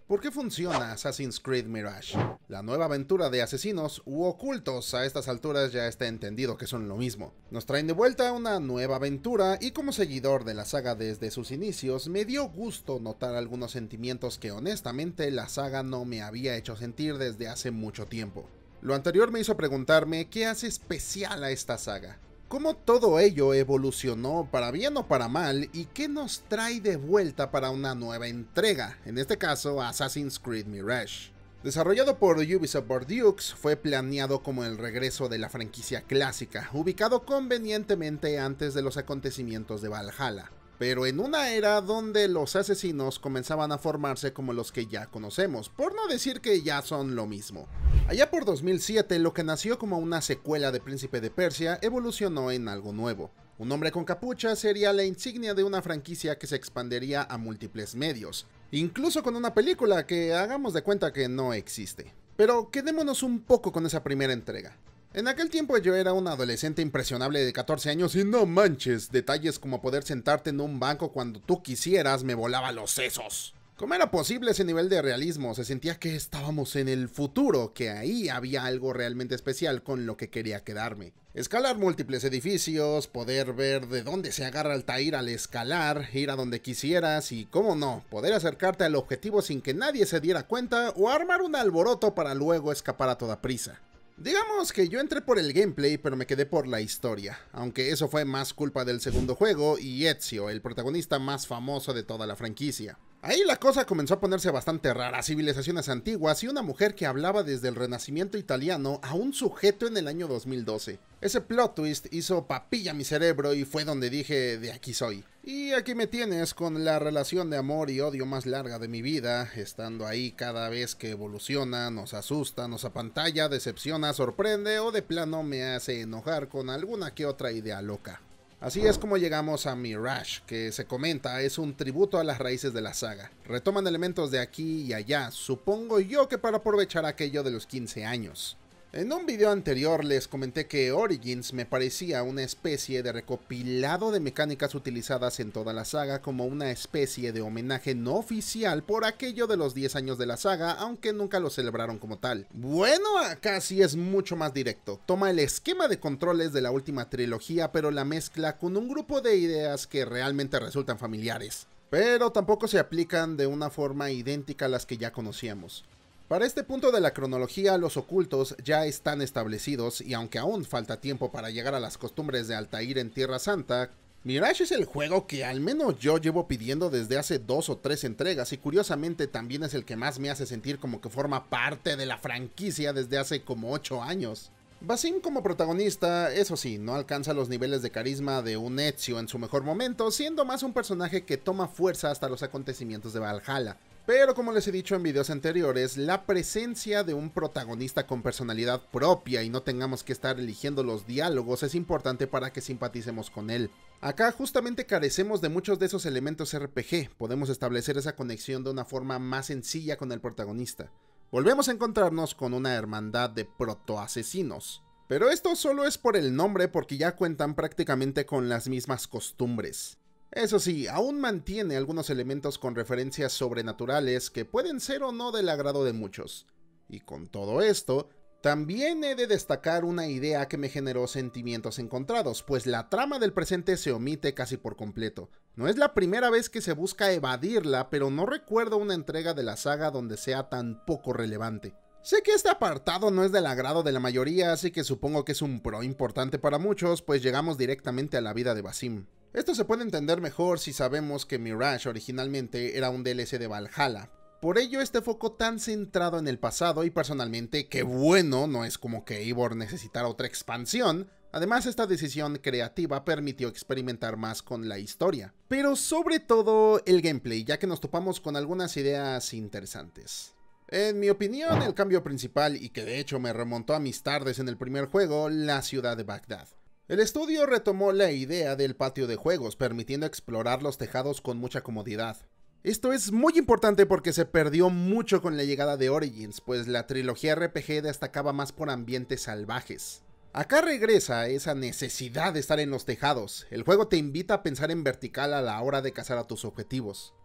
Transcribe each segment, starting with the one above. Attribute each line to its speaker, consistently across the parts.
Speaker 1: ¿Por qué funciona Assassin's Creed Mirage? La nueva aventura de asesinos u ocultos, a estas alturas ya está entendido que son lo mismo. Nos traen de vuelta una nueva aventura y como seguidor de la saga desde sus inicios, me dio gusto notar algunos sentimientos que honestamente la saga no me había hecho sentir desde hace mucho tiempo. Lo anterior me hizo preguntarme qué hace especial a esta saga. ¿Cómo todo ello evolucionó para bien o para mal y qué nos trae de vuelta para una nueva entrega, en este caso Assassin's Creed Mirage? Desarrollado por Ubisoft Bordeaux, fue planeado como el regreso de la franquicia clásica, ubicado convenientemente antes de los acontecimientos de Valhalla, pero en una era donde los asesinos comenzaban a formarse como los que ya conocemos, por no decir que ya son lo mismo. Allá por 2007, lo que nació como una secuela de Príncipe de Persia evolucionó en algo nuevo. Un hombre con capucha sería la insignia de una franquicia que se expandería a múltiples medios, incluso con una película que hagamos de cuenta que no existe. Pero quedémonos un poco con esa primera entrega. En aquel tiempo yo era un adolescente impresionable de 14 años y no manches, detalles como poder sentarte en un banco cuando tú quisieras me volaba los sesos. ¿Cómo era posible ese nivel de realismo? Se sentía que estábamos en el futuro, que ahí había algo realmente especial con lo que quería quedarme. Escalar múltiples edificios, poder ver de dónde se agarra Altair al escalar, ir a donde quisieras y, cómo no, poder acercarte al objetivo sin que nadie se diera cuenta o armar un alboroto para luego escapar a toda prisa. Digamos que yo entré por el gameplay, pero me quedé por la historia, aunque eso fue más culpa del segundo juego y Ezio, el protagonista más famoso de toda la franquicia. Ahí la cosa comenzó a ponerse bastante rara, civilizaciones antiguas y una mujer que hablaba desde el Renacimiento italiano a un sujeto en el año 2012. Ese plot twist hizo papilla mi cerebro y fue donde dije, de aquí soy. Y aquí me tienes con la relación de amor y odio más larga de mi vida, estando ahí cada vez que evoluciona, nos asusta, nos apantalla, decepciona, sorprende o de plano me hace enojar con alguna que otra idea loca. Así es como llegamos a Mirage, que se comenta es un tributo a las raíces de la saga. Retoman elementos de aquí y allá, supongo yo que para aprovechar aquello de los 15 años. En un video anterior les comenté que Origins me parecía una especie de recopilado de mecánicas utilizadas en toda la saga como una especie de homenaje no oficial por aquello de los 10 años de la saga, aunque nunca lo celebraron como tal. Bueno, acá sí es mucho más directo. Toma el esquema de controles de la última trilogía, pero la mezcla con un grupo de ideas que realmente resultan familiares. Pero tampoco se aplican de una forma idéntica a las que ya conocíamos. Para este punto de la cronología, los ocultos ya están establecidos y aunque aún falta tiempo para llegar a las costumbres de Altair en Tierra Santa, Mirage es el juego que al menos yo llevo pidiendo desde hace 2 o 3 entregas y curiosamente también es el que más me hace sentir como que forma parte de la franquicia desde hace como 8 años. Basim como protagonista, eso sí, no alcanza los niveles de carisma de un Ezio en su mejor momento, siendo más un personaje que toma fuerza hasta los acontecimientos de Valhalla. Pero como les he dicho en videos anteriores, la presencia de un protagonista con personalidad propia y no tengamos que estar eligiendo los diálogos es importante para que simpaticemos con él. Acá justamente carecemos de muchos de esos elementos RPG, podemos establecer esa conexión de una forma más sencilla con el protagonista. Volvemos a encontrarnos con una hermandad de protoasesinos. Pero esto solo es por el nombre porque ya cuentan prácticamente con las mismas costumbres. Eso sí, aún mantiene algunos elementos con referencias sobrenaturales que pueden ser o no del agrado de muchos. Y con todo esto, también he de destacar una idea que me generó sentimientos encontrados, pues la trama del presente se omite casi por completo. No es la primera vez que se busca evadirla, pero no recuerdo una entrega de la saga donde sea tan poco relevante. Sé que este apartado no es del agrado de la mayoría, así que supongo que es un pro importante para muchos, pues llegamos directamente a la vida de Basim. Esto se puede entender mejor si sabemos que Mirage originalmente era un DLC de Valhalla. Por ello este foco tan centrado en el pasado y personalmente, qué bueno, no es como que Eivor necesitara otra expansión. Además esta decisión creativa permitió experimentar más con la historia. Pero sobre todo el gameplay, ya que nos topamos con algunas ideas interesantes. En mi opinión, el cambio principal, y que de hecho me remontó a mis tardes en el primer juego, la ciudad de Bagdad. El estudio retomó la idea del patio de juegos, permitiendo explorar los tejados con mucha comodidad. Esto es muy importante porque se perdió mucho con la llegada de Origins, pues la trilogía RPG destacaba más por ambientes salvajes. Acá regresa esa necesidad de estar en los tejados. El juego te invita a pensar en vertical a la hora de cazar a tus objetivos.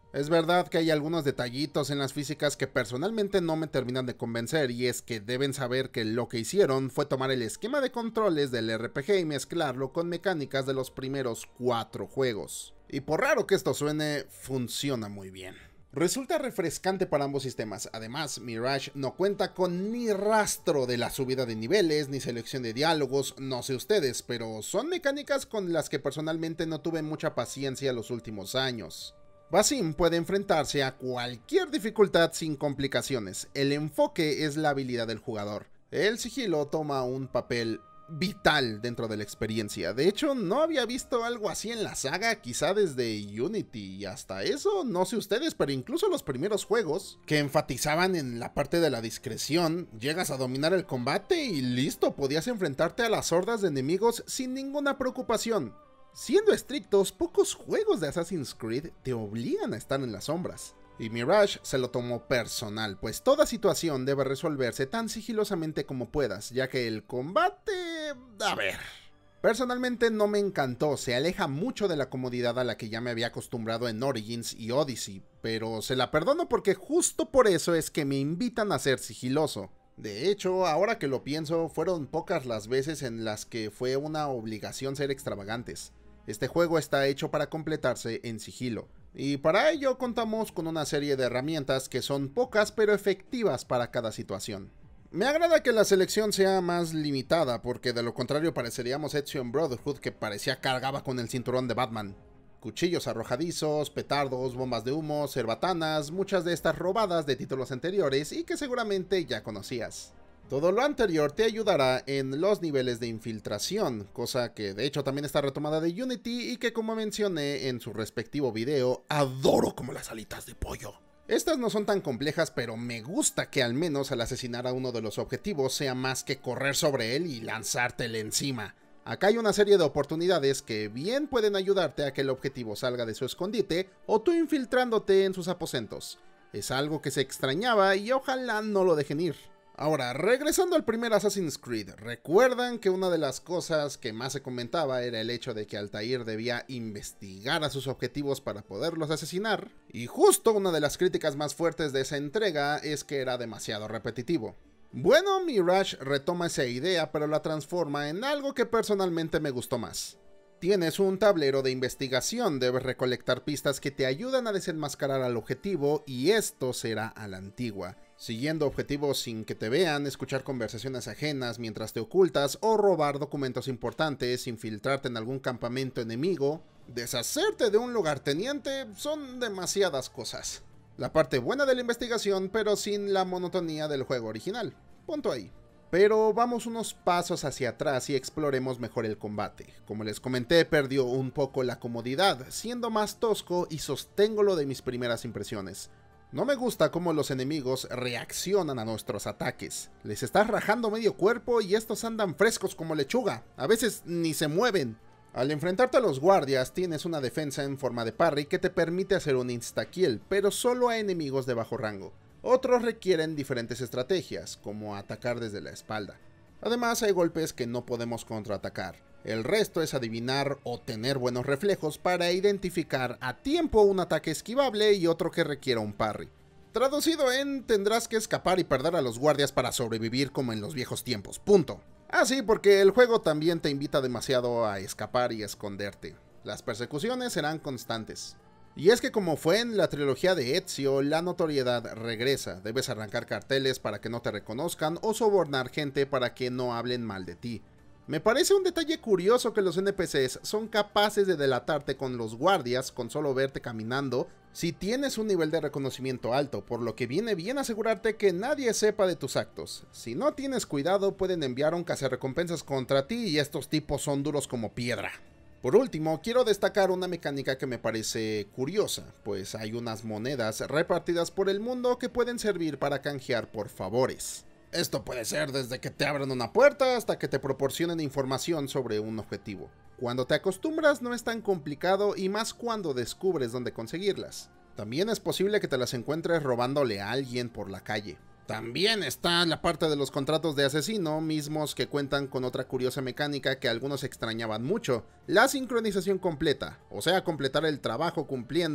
Speaker 1: Es verdad que hay algunos detallitos en las físicas que personalmente no me terminan de convencer, y es que deben saber que lo que hicieron fue tomar el esquema de controles del RPG y mezclarlo con mecánicas de los primeros 4 juegos. Y por raro que esto suene, funciona muy bien. Resulta refrescante para ambos sistemas. Además, Mirage no cuenta con ni rastro de la subida de niveles, ni selección de diálogos, no sé ustedes, pero son mecánicas con las que personalmente no tuve mucha paciencia los últimos años. Basim puede enfrentarse a cualquier dificultad sin complicaciones. El enfoque es la habilidad del jugador. El sigilo toma un papel vital dentro de la experiencia. De hecho, no había visto algo así en la saga, quizá desde Unity, y hasta eso, no sé ustedes, pero incluso los primeros juegos, que enfatizaban en la parte de la discreción, llegas a dominar el combate y listo, podías enfrentarte a las hordas de enemigos sin ninguna preocupación. Siendo estrictos, pocos juegos de Assassin's Creed te obligan a estar en las sombras. Y Mirage se lo tomó personal, pues toda situación debe resolverse tan sigilosamente como puedas, ya que el combate... a ver... Personalmente no me encantó, se aleja mucho de la comodidad a la que ya me había acostumbrado en Origins y Odyssey, pero se la perdono porque justo por eso es que me invitan a ser sigiloso. De hecho, ahora que lo pienso, fueron pocas las veces en las que fue una obligación ser extravagantes. Este juego está hecho para completarse en sigilo, y para ello contamos con una serie de herramientas que son pocas pero efectivas para cada situación. Me agrada que la selección sea más limitada, porque de lo contrario pareceríamos Ezio en Brotherhood, que parecía cargaba con el cinturón de Batman. Cuchillos arrojadizos, petardos, bombas de humo, cerbatanas, muchas de estas robadas de títulos anteriores y que seguramente ya conocías. Todo lo anterior te ayudará en los niveles de infiltración, cosa que de hecho también está retomada de Unity y que, como mencioné en su respectivo video, adoro como las alitas de pollo. Estas no son tan complejas, pero me gusta que al menos al asesinar a uno de los objetivos sea más que correr sobre él y lanzártele encima. Acá hay una serie de oportunidades que bien pueden ayudarte a que el objetivo salga de su escondite o tú infiltrándote en sus aposentos. Es algo que se extrañaba y ojalá no lo dejen ir. Ahora, regresando al primer Assassin's Creed, ¿recuerdan que una de las cosas que más se comentaba era el hecho de que Altair debía investigar a sus objetivos para poderlos asesinar? Y justo una de las críticas más fuertes de esa entrega es que era demasiado repetitivo. Bueno, Mirage retoma esa idea, pero la transforma en algo que personalmente me gustó más. Tienes un tablero de investigación, debes recolectar pistas que te ayudan a desenmascarar al objetivo, y esto será a la antigua. Siguiendo objetivos sin que te vean, escuchar conversaciones ajenas mientras te ocultas o robar documentos importantes, infiltrarte en algún campamento enemigo, deshacerte de un lugarteniente, son demasiadas cosas. La parte buena de la investigación, pero sin la monotonía del juego original. Punto ahí. Pero vamos unos pasos hacia atrás y exploremos mejor el combate. Como les comenté, perdió un poco la comodidad, siendo más tosco, y sostengo lo de mis primeras impresiones. No me gusta cómo los enemigos reaccionan a nuestros ataques. Les estás rajando medio cuerpo y estos andan frescos como lechuga. A veces ni se mueven. Al enfrentarte a los guardias tienes una defensa en forma de parry que te permite hacer un insta-kill, pero solo a enemigos de bajo rango. Otros requieren diferentes estrategias, como atacar desde la espalda. Además hay golpes que no podemos contraatacar. El resto es adivinar o tener buenos reflejos para identificar a tiempo un ataque esquivable y otro que requiera un parry. Traducido en tendrás que escapar y perder a los guardias para sobrevivir como en los viejos tiempos, punto. Ah, sí, porque el juego también te invita demasiado a escapar y esconderte. Las persecuciones serán constantes. Y es que, como fue en la trilogía de Ezio, la notoriedad regresa. Debes arrancar carteles para que no te reconozcan o sobornar gente para que no hablen mal de ti. Me parece un detalle curioso que los NPCs son capaces de delatarte con los guardias con solo verte caminando si tienes un nivel de reconocimiento alto, por lo que viene bien asegurarte que nadie sepa de tus actos. Si no tienes cuidado, pueden enviar un cazarrecompensas contra ti y estos tipos son duros como piedra. Por último, quiero destacar una mecánica que me parece curiosa, pues hay unas monedas repartidas por el mundo que pueden servir para canjear por favores. Esto puede ser desde que te abran una puerta hasta que te proporcionen información sobre un objetivo. Cuando te acostumbras no es tan complicado, y más cuando descubres dónde conseguirlas. También es posible que te las encuentres robándole a alguien por la calle. También está la parte de los contratos de asesino, mismos que cuentan con otra curiosa mecánica que algunos extrañaban mucho, la sincronización completa, o sea, completar el trabajo cumpliendo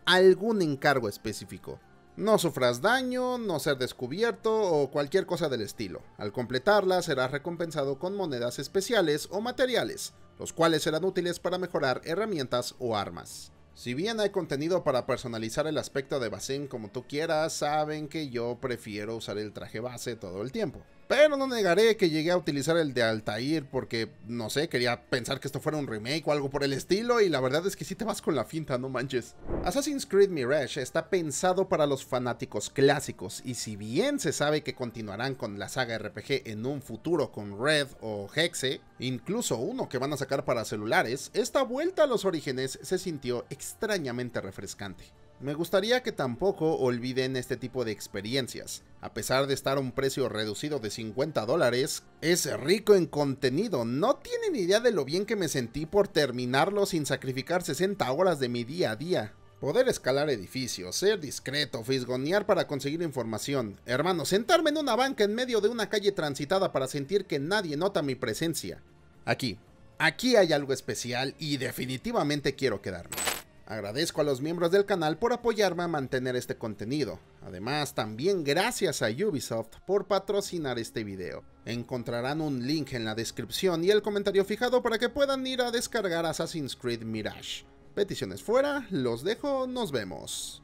Speaker 1: algún encargo específico. No sufras daño, no ser descubierto o cualquier cosa del estilo. Al completarla serás recompensado con monedas especiales o materiales, los cuales serán útiles para mejorar herramientas o armas. Si bien hay contenido para personalizar el aspecto de Basim como tú quieras, saben que yo prefiero usar el traje base todo el tiempo. Pero no negaré que llegué a utilizar el de Altair porque, no sé, quería pensar que esto fuera un remake o algo por el estilo y la verdad es que sí te vas con la finta, no manches. Assassin's Creed Mirage está pensado para los fanáticos clásicos y si bien se sabe que continuarán con la saga RPG en un futuro con Red o Hexe, incluso uno que van a sacar para celulares, esta vuelta a los orígenes se sintió extrañamente refrescante. Me gustaría que tampoco olviden este tipo de experiencias. A pesar de estar a un precio reducido de $50, es rico en contenido. No tienen idea de lo bien que me sentí por terminarlo sin sacrificar 60 horas de mi día a día. Poder escalar edificios, ser discreto, fisgonear para conseguir información. Hermano, sentarme en una banca en medio de una calle transitada para sentir que nadie nota mi presencia. Aquí hay algo especial y definitivamente quiero quedarme. Agradezco a los miembros del canal por apoyarme a mantener este contenido. Además, también gracias a Ubisoft por patrocinar este video. Encontrarán un link en la descripción y el comentario fijado para que puedan ir a descargar Assassin's Creed Mirage. Peticiones fuera, los dejo, nos vemos.